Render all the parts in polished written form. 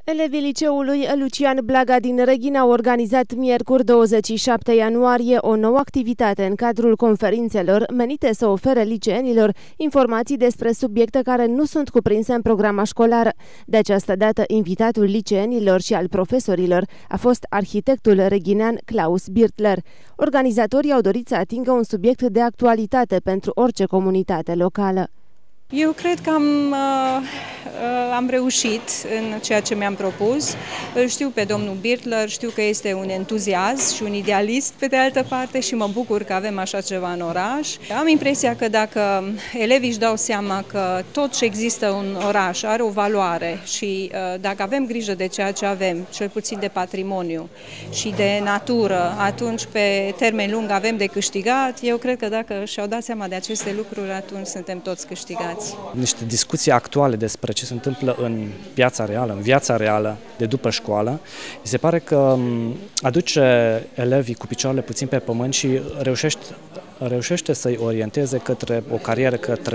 Elevii liceului Lucian Blaga din Reghin au organizat miercuri 27 ianuarie o nouă activitate în cadrul conferințelor menite să ofere liceenilor informații despre subiecte care nu sunt cuprinse în programa școlară. De această dată, invitatul liceenilor și al profesorilor a fost arhitectul reghinean Klaus Birtler. Organizatorii au dorit să atingă un subiect de actualitate pentru orice comunitate locală. Eu cred că am reușit în ceea ce mi-am propus. Îl știu pe domnul Birtler, știu că este un entuziast și un idealist pe de altă parte și mă bucur că avem așa ceva în oraș. Am impresia că dacă elevii își dau seama că tot ce există în oraș are o valoare și dacă avem grijă de ceea ce avem, cel puțin de patrimoniu și de natură, atunci pe termen lung avem de câștigat. Eu cred că dacă și-au dat seama de aceste lucruri, atunci suntem toți câștigați. Niște discuții actuale despre ce se întâmplă în viața reală, în viața reală de după școală, mi se pare că aduce elevii cu picioarele puțin pe pământ și reușește să-i orienteze către o carieră, către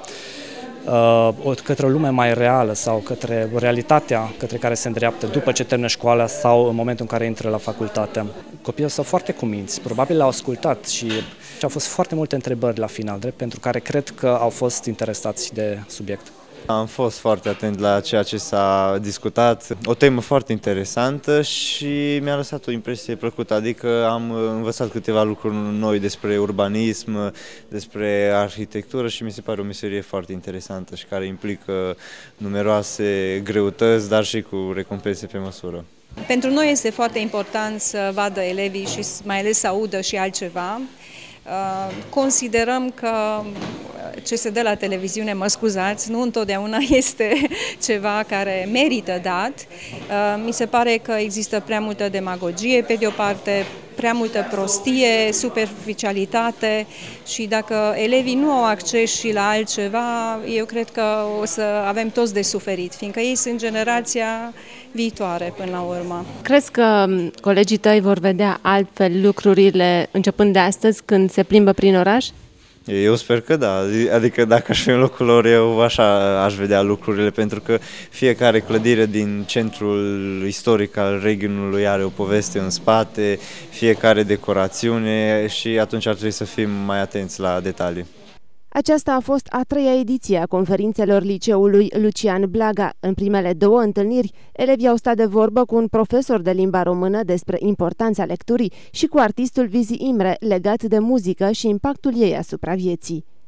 o lume mai reală sau către realitatea către care se îndreaptă după ce termină școala sau în momentul în care intră la facultate. Copiii sunt foarte cuminți, probabil l-au ascultat și au fost foarte multe întrebări la final, drept pentru care cred că au fost interesați de subiect. Am fost foarte atent la ceea ce s-a discutat, o temă foarte interesantă și mi-a lăsat o impresie plăcută, adică am învățat câteva lucruri noi despre urbanism, despre arhitectură și mi se pare o meserie foarte interesantă și care implică numeroase greutăți, dar și cu recompense pe măsură. Pentru noi este foarte important să vadă elevii și mai ales să audă și altceva. Considerăm că ce se dă la televiziune, mă scuzați, nu întotdeauna este ceva care merită dat. Mi se pare că există prea multă demagogie, pe de o parte, prea multă prostie, superficialitate și dacă elevii nu au acces și la altceva, eu cred că o să avem toți de suferit, fiindcă ei sunt generația viitoare până la urmă. Crezi că colegii tăi vor vedea altfel lucrurile începând de astăzi când se plimbă prin oraș? Eu sper că da, adică dacă aș fi în locul lor, eu așa aș vedea lucrurile, pentru că fiecare clădire din centrul istoric al Reghinului are o poveste în spate, fiecare decorațiune și atunci ar trebui să fim mai atenți la detalii. Aceasta a fost a treia ediție a conferințelor liceului Lucian Blaga. În primele două întâlniri, elevii au stat de vorbă cu un profesor de limba română despre importanța lecturii și cu artistul Vizi Imre legat de muzică și impactul ei asupra vieții.